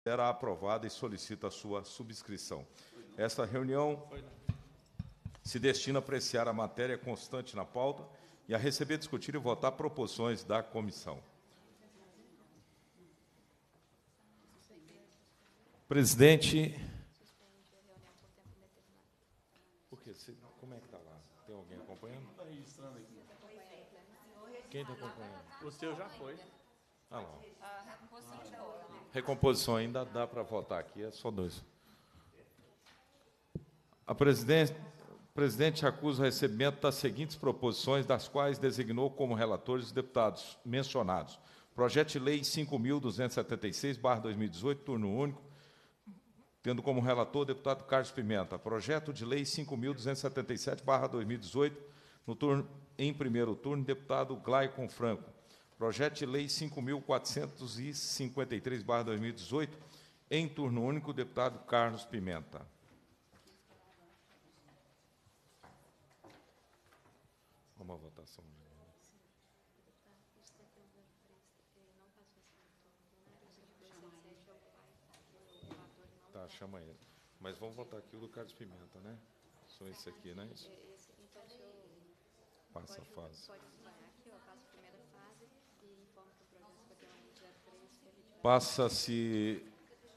será aprovada e solicita a sua subscrição. Esta reunião se destina a apreciar a matéria constante na pauta e a receber, discutir e votar proposições da comissão. Presidente... Como é que está lá? Tem alguém acompanhando? Está registrando aqui. Quem está acompanhando? O seu já foi. Ah, lá. Recomposição ainda dá para votar aqui, é só 2. O presidente acusa o recebimento das seguintes proposições, das quais designou como relatores os deputados mencionados. Projeto de Lei 5.276/2018, turno único, tendo como relator o deputado Carlos Pimenta. Projeto de Lei 5.277/2018, em primeiro turno, deputado Glaicon Franco. Projeto de Lei 5.453/2018, em turno único, deputado Carlos Pimenta. Vamos à votação. Tá, chama ele. Mas vamos votar aqui o do Carlos Pimenta, né? Só esse aqui, né? Isso. Passa a fase. Passa-se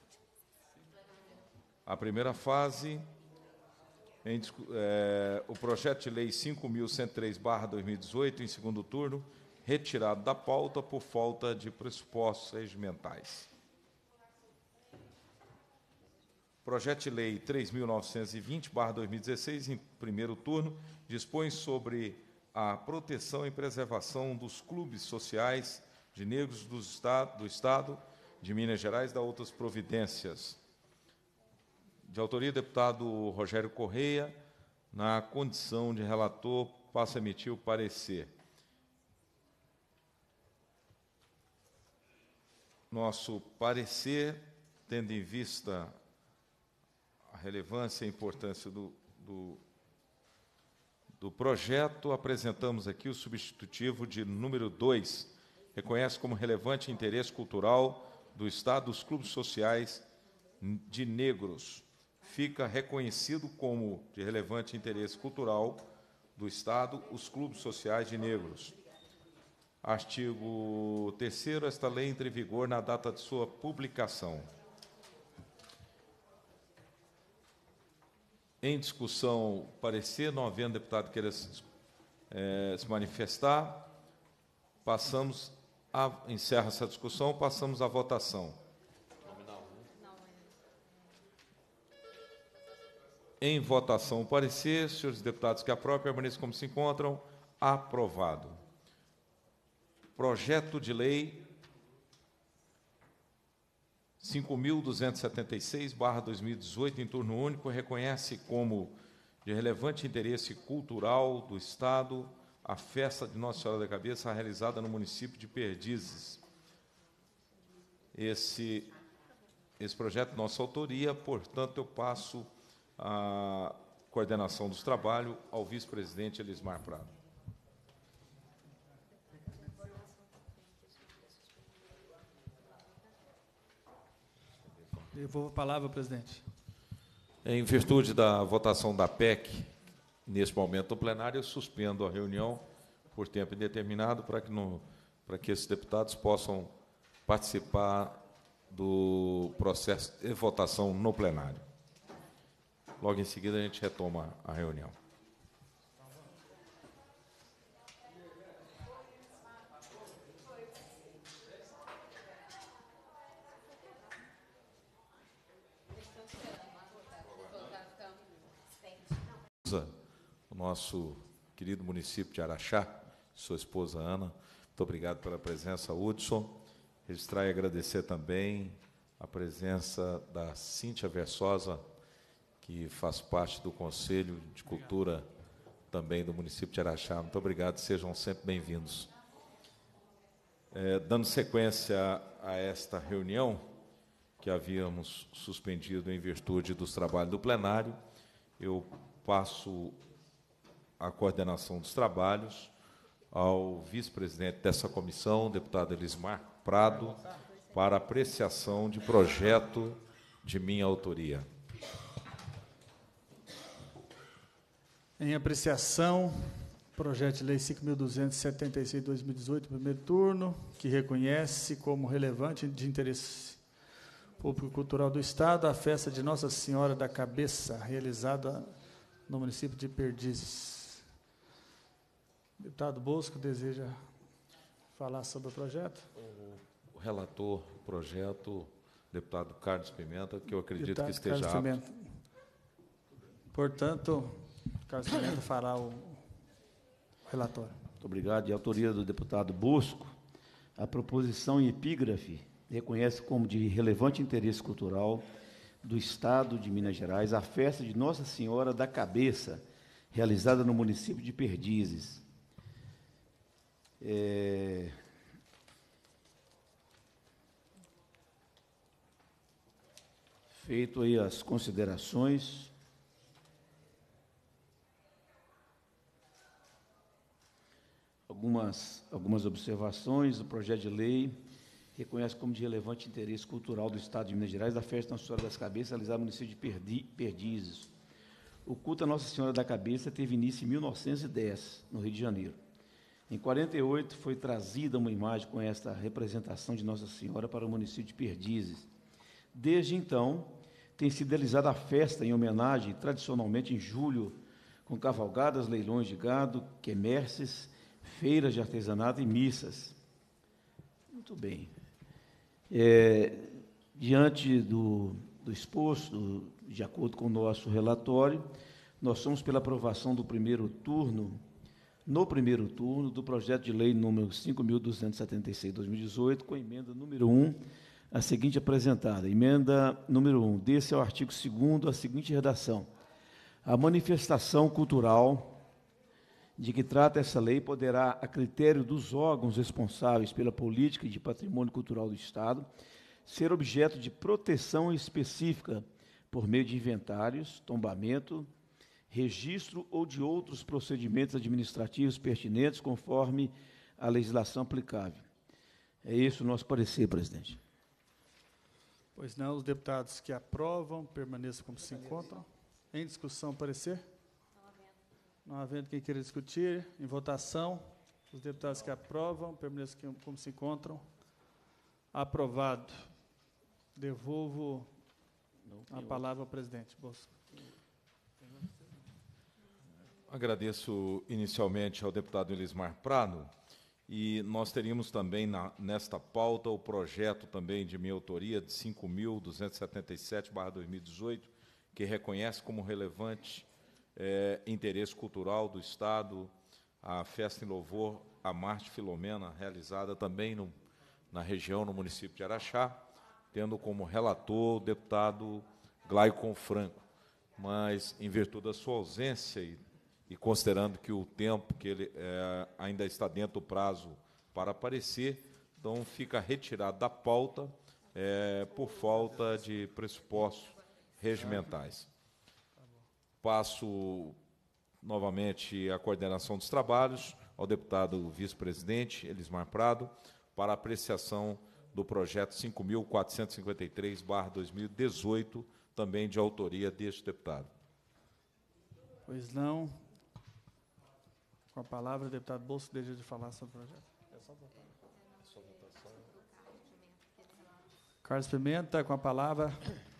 a primeira fase, o projeto de lei 5.103/2018, em segundo turno, retirado da pauta por falta de pressupostos regimentais. Projeto de lei 3.920/2016, em primeiro turno, dispõe sobre a proteção e preservação dos clubes sociais de negros do Estado de Minas Gerais e da outras providências. De autoria do deputado Rogério Correia, na condição de relator, passo a emitir o parecer. Nosso parecer, tendo em vista a relevância e a importância do projeto, apresentamos aqui o substitutivo de número 2, reconhece como relevante interesse cultural do Estado dos clubes sociais de negros. Fica reconhecido como de relevante interesse cultural do Estado os clubes sociais de negros. Artigo 3º, esta lei entra em vigor na data de sua publicação. Em discussão, parecer, não havendo deputado que queira se manifestar, encerra essa discussão, passamos à votação. Em votação, o parecer, senhores deputados que aprovam, permaneçam como se encontram. Aprovado. Projeto de lei 5.276/2018, em turno único, reconhece como de relevante interesse cultural do Estado a festa de Nossa Senhora da Cabeça, realizada no município de Perdizes. Esse projeto de nossa autoria, portanto, eu passo a coordenação dos trabalhos ao vice-presidente Elismar Prado. Devolvo a palavra, presidente. Em virtude da votação da PEC, nesse momento do plenário, eu suspendo a reunião por tempo indeterminado para que esses deputados possam participar do processo de votação no plenário. Logo em seguida, a gente retoma a reunião. O nosso querido município de Araxá, sua esposa Ana, muito obrigado pela presença, Hudson. Registrar e agradecer também a presença da Cíntia Versosa, que faz parte do Conselho de Cultura também do município de Araxá. Muito obrigado, sejam sempre bem-vindos. Dando sequência a esta reunião, que havíamos suspendido em virtude dos trabalhos do plenário, eu passo a coordenação dos trabalhos ao vice-presidente dessa comissão, deputado Elismar Prado, para apreciação de projeto de minha autoria. Em apreciação, projeto de lei 5.276/2018, primeiro turno, que reconhece como relevante de interesse público e cultural do Estado a festa de Nossa Senhora da Cabeça, realizada no município de Perdizes. O deputado Bosco deseja falar sobre o projeto? O relator do projeto, deputado Carlos Pimenta, que eu acredito Deputado que esteja Carlos apto. Pimenta. Portanto, Carlos Pimenta fará o relatório. Muito obrigado. De autoria do deputado Bosco, a proposição em epígrafe reconhece como de relevante interesse cultural do Estado de Minas Gerais a festa de Nossa Senhora da Cabeça, realizada no município de Perdizes. Feito aí as considerações, algumas observações, o projeto de lei reconhece como de relevante interesse cultural do Estado de Minas Gerais a festa Nossa Senhora das Cabeças, realizada no município de Perdizes. O culto a Nossa Senhora da Cabeça teve início em 1910, no Rio de Janeiro. Em 1948, foi trazida uma imagem com esta representação de Nossa Senhora para o município de Perdizes. Desde então, tem sido realizada a festa em homenagem, tradicionalmente em julho, com cavalgadas, leilões de gado, quermesses, feiras de artesanato e missas. Muito bem. Diante do exposto, de acordo com o nosso relatório, nós somos pela aprovação do primeiro turno, do projeto de lei número 5.276/2018, com emenda número 1, a seguinte apresentada. Emenda número 1, desse ao artigo 2º, a seguinte redação. A manifestação cultural de que trata essa lei poderá, a critério dos órgãos responsáveis pela política de patrimônio cultural do Estado, ser objeto de proteção específica por meio de inventários, tombamento, registro ou de outros procedimentos administrativos pertinentes conforme a legislação aplicável. É esse o nosso parecer, presidente. Pois não, os deputados que aprovam permaneçam como se encontram. Em discussão, parecer? Não havendo quem queira discutir, em votação, os deputados que aprovam permaneçam como se encontram. Aprovado. Devolvo a palavra ao presidente Bosco. Agradeço inicialmente ao deputado Elismar Prado, e nós teríamos também nesta pauta o projeto também de minha autoria de 5.277/2018, que reconhece como relevante interesse cultural do Estado a festa em louvor a Marte Filomena, realizada também na região, no município de Araxá, tendo como relator o deputado Glaicon Franco. Mas, em virtude da sua ausência e considerando que o tempo que ele ainda está dentro do prazo para aparecer, então fica retirado da pauta por falta de pressupostos regimentais. Passo novamente a coordenação dos trabalhos ao deputado vice-presidente Elismar Prado para apreciação do projeto 5.453/2018, também de autoria deste deputado. Pois não. Com a palavra, o deputado Bosco deseja falar sobre o projeto. É só votar. Carlos Pimenta, com a palavra.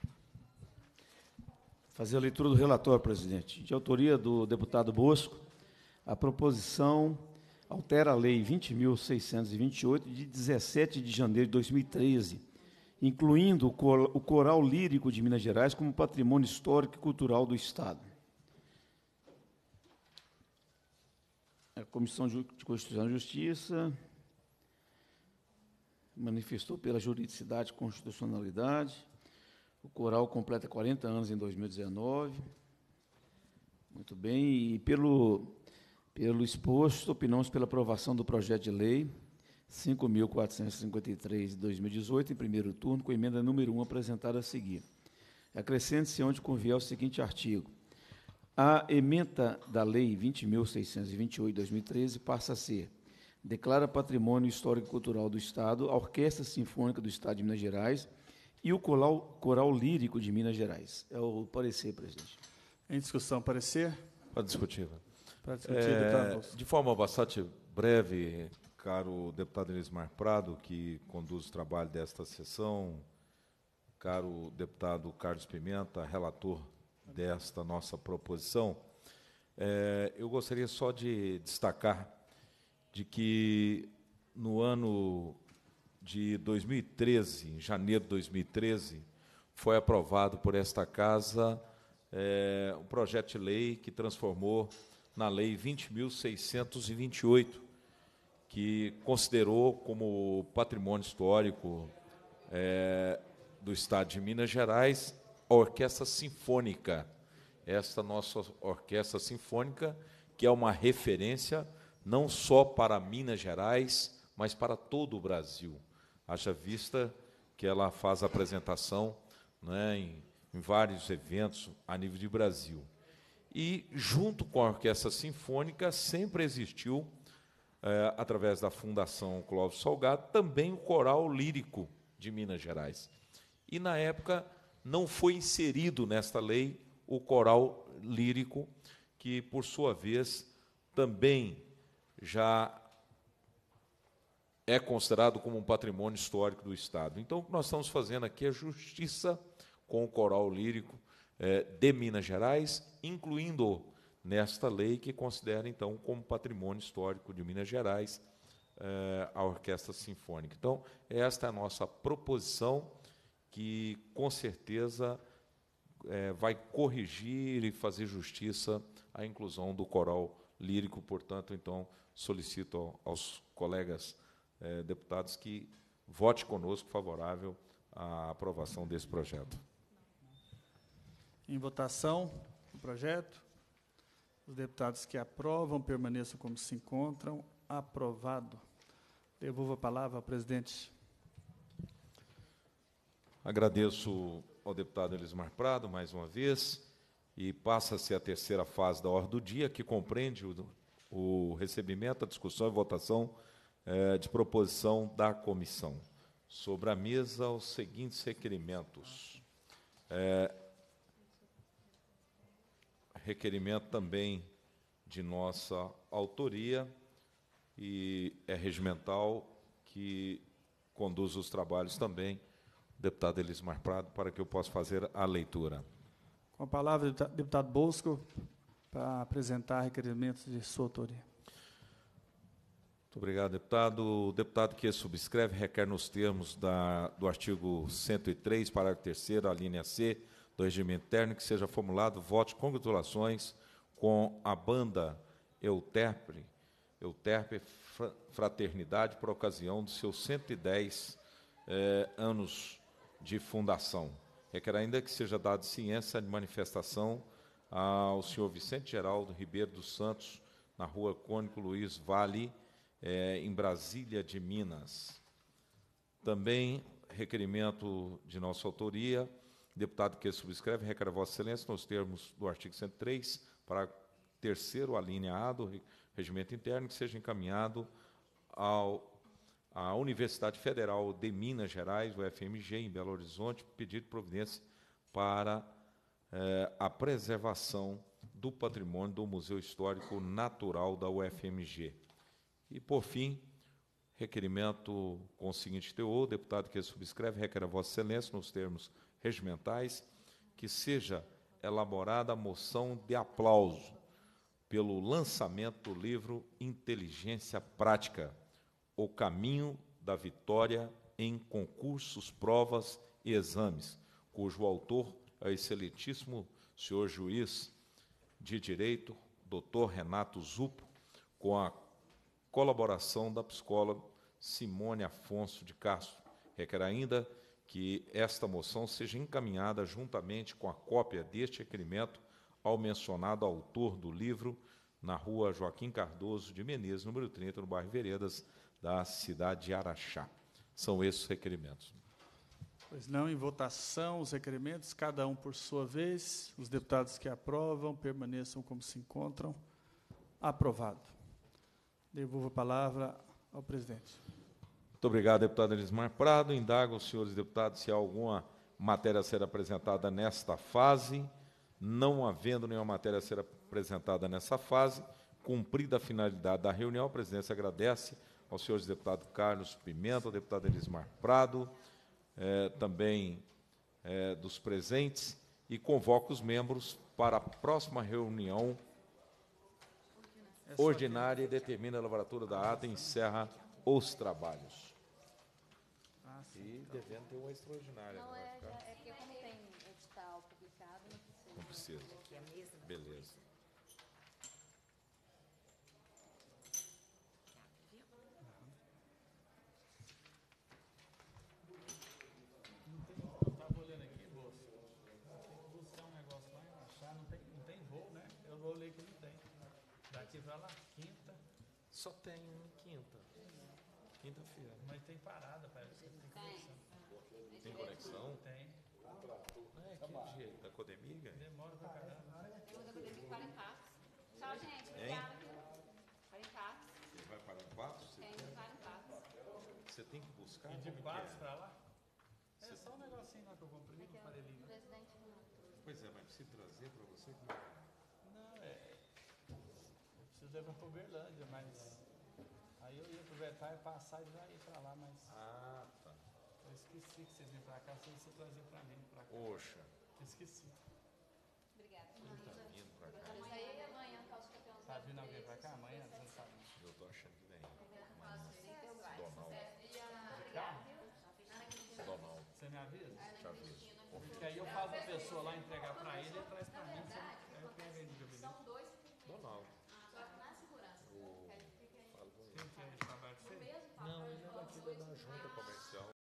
Fazer a leitura do relatório, presidente. De autoria do deputado Bosco, a proposição altera a Lei 20.628, de 17 de janeiro de 2013, incluindo o Coral Lírico de Minas Gerais como patrimônio histórico e cultural do Estado. A Comissão de Constituição e Justiça manifestou pela juridicidade e constitucionalidade. O coral completa 40 anos em 2019. Muito bem. E pelo exposto, opinamos pela aprovação do projeto de lei 5.453 de 2018, em primeiro turno, com emenda número 1 apresentada a seguir. Acrescente-se onde convier o seguinte artigo. A ementa da Lei 20.628 de 2013 passa a ser: declara Patrimônio Histórico e Cultural do Estado a Orquestra Sinfônica do Estado de Minas Gerais e o Coral Lírico de Minas Gerais. É o parecer, presidente. Em discussão, parecer? Para discutir. Para discutir, deputado Bosco. De forma bastante breve, caro deputado Elismar Prado, que conduz o trabalho desta sessão, caro deputado Carlos Pimenta, relator desta nossa proposição, eu gostaria só de destacar de que no ano de 2013, em janeiro de 2013, foi aprovado por esta Casa um projeto de lei que transformou na Lei 20.628, que considerou como patrimônio histórico do Estado de Minas Gerais a Orquestra Sinfônica. Esta nossa Orquestra Sinfônica, que é uma referência não só para Minas Gerais, mas para todo o Brasil. Haja vista que ela faz apresentação, né, em vários eventos a nível de Brasil. E, junto com a Orquestra Sinfônica, sempre existiu, através da Fundação Clóvis Salgado, também o Coral Lírico de Minas Gerais. E, na época, não foi inserido nesta lei o Coral Lírico, que, por sua vez, também já é considerado como um patrimônio histórico do Estado. Então, o que nós estamos fazendo aqui é justiça com o Coral Lírico de Minas Gerais, incluindo nesta lei que considera, então, como patrimônio histórico de Minas Gerais a Orquestra Sinfônica. Então, esta é a nossa proposição, que, com certeza, vai corrigir e fazer justiça à inclusão do Coral Lírico. Portanto, então, solicito aos colegas deputados que vote conosco favorável à aprovação desse projeto. Em votação, o projeto. Os deputados que aprovam permaneçam como se encontram. Aprovado. Devolvo a palavra ao presidente. Agradeço ao deputado Elismar Prado, mais uma vez, e passa-se a terceira fase da ordem do dia, que compreende o recebimento, a discussão e votação de proposição da comissão. Sobre a mesa, os seguintes requerimentos. Requerimento também de nossa autoria e é regimental, que conduz os trabalhos também, o deputado Elismar Prado, para que eu possa fazer a leitura. Com a palavra, o deputado Bosco, para apresentar requerimentos de sua autoria. Muito obrigado, deputado. O deputado que subscreve requer, nos termos do artigo 103, parágrafo 3º, a linha C, do regimento interno, que seja formulado voto de congratulações com a banda Euterpe Fraternidade, por ocasião dos seus 110 anos de fundação. Requer ainda que seja dada ciência de manifestação ao senhor Vicente Geraldo Ribeiro dos Santos, na rua Cônigo Luiz Vale, em Brasília de Minas. Também requerimento de nossa autoria, deputado que subscreve requer a Vossa Excelência, nos termos do artigo 103, para terceiro, a linha A do regimento interno, que seja encaminhado à Universidade Federal de Minas Gerais, UFMG, em Belo Horizonte, pedido de providência para a preservação do patrimônio do Museu Histórico Natural da UFMG. E, por fim, requerimento com o seguinte teor, o deputado que subscreve requer a Vossa Excelência, nos termos regimentais, que seja elaborada a moção de aplauso pelo lançamento do livro Inteligência Prática, o caminho da vitória em concursos, provas e exames, cujo autor é o excelentíssimo senhor juiz de direito, doutor Renato Zupo, com a colaboração da psicóloga Simone Afonso de Castro. Requer ainda que esta moção seja encaminhada juntamente com a cópia deste requerimento ao mencionado autor do livro, na rua Joaquim Cardoso de Menezes, número 30, no bairro Veredas, da cidade de Araxá. São esses os requerimentos. Pois não, em votação, os requerimentos, cada um por sua vez. Os deputados que aprovam permaneçam como se encontram. Aprovado. Devolvo a palavra ao presidente. Muito obrigado, deputado Elismar Prado. Indago os senhores deputados se há alguma matéria a ser apresentada nesta fase. Não havendo nenhuma matéria a ser apresentada nessa fase, cumprida a finalidade da reunião, a presidência agradece aos senhores deputados Carlos Pimenta, ao deputado Elismar Prado, também dos presentes, e convoca os membros para a próxima reunião ordinária e determina a lavratura da ata e encerra os trabalhos. E devendo ter uma extraordinária. Não, vai ficar? é porque como tem edital publicado, Não precisa. Beleza. Eu estava olhando aqui, moço. Tem que buscar um negócio lá e achar. Não tem voo, né? Eu olhei que não tem. Daqui para lá, quinta. Só tem quinta. Quinta-feira. Mas tem parada, parece que tem conexão. Tem conexão? Tem. Que jeito? Da Codemiga? Demora pra caramba. eu vou ter que parar em Patos. Tchau, gente. Hein? Obrigada. Para em Patos. Ele vai para em Patos? Tem que parar em Patos. Você tem que buscar? E de Como que Patos é? para lá? É só um negocinho lá que eu comprei, um farelinho. Presidente. Pois é, mas precisa trazer para você? Como é que é? Não, eu preciso levar para Uberlândia, mas aí eu ia aproveitar e passar e já ir para lá, mas Ah, tá. eu esqueci que vocês vinham para cá, vocês trazer para mim, para cá. Poxa, Esqueci. Obrigada. tá vindo para cá. Mas aí amanhã tá os campeões. Tá vindo alguém para cá amanhã? Você não sabe. Eu tô achando que vem. Obrigada. Donald, Você me avisa? te aviso. Porque aí eu falo para a pessoa lá entregar para ele e ele traz para mim. Aí eu tenho vendido a beleza. Donald. Quem que é esse trabalho que você? Não, ele é daqui da junta comercial.